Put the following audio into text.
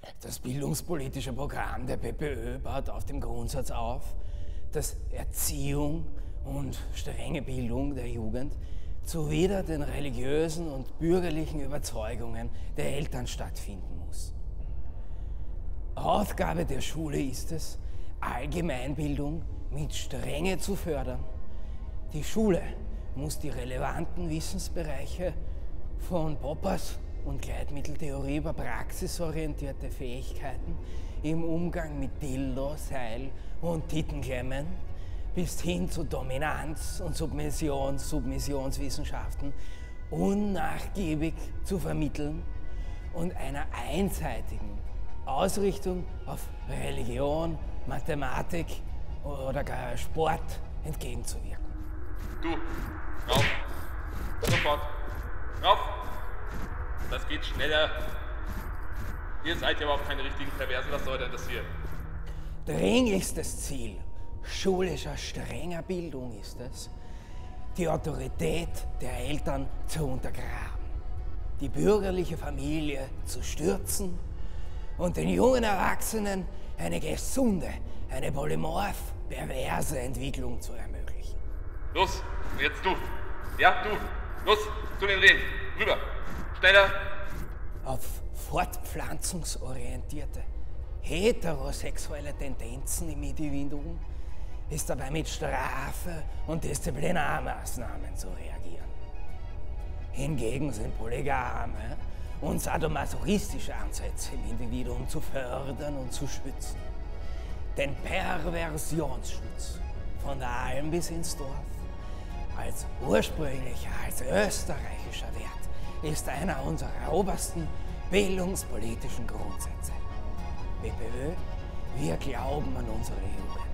Das bildungspolitische Programm der PPÖ baut auf dem Grundsatz auf, dass Erziehung und strenge Bildung der Jugend zuwider den religiösen und bürgerlichen Überzeugungen der Eltern stattfinden muss. Aufgabe der Schule ist es, Allgemeinbildung mit Strenge zu fördern. Die Schule muss die relevanten Wissensbereiche von Poppers und Gleitmitteltheorie über praxisorientierte Fähigkeiten im Umgang mit Dildo, Seil und Tittenklemmen bis hin zu Dominanz- und Submissionswissenschaften unnachgiebig zu vermitteln und einer einseitigen Ausrichtung auf Religion, Mathematik oder gar Sport entgegenzuwirken. Du, rauf, sofort, rauf, das geht schneller. Ihr seid ja überhaupt keine richtigen Perversen, was soll denn das hier? Dringlichstes Ziel schulischer strenger Bildung ist es, die Autorität der Eltern zu untergraben, die bürgerliche Familie zu stürzen und den jungen Erwachsenen eine gesunde, eine polymorph perverse Entwicklung zu ermöglichen. Los, und jetzt du. Ja, du. Los, zu den Rehen. Rüber. Schneller. Auf fortpflanzungsorientierte, heterosexuelle Tendenzen im Individuum ist dabei mit Strafe und Disziplinarmaßnahmen zu reagieren. Hingegen sind polygame und sadomasochistische Ansätze im Individuum zu fördern und zu schützen. Den Perversionsschutz von der Alm bis ins Dorf als ursprünglicher, als österreichischer Wert ist einer unserer obersten bildungspolitischen Grundsätze. PPÖ, wir glauben an unsere Jugend.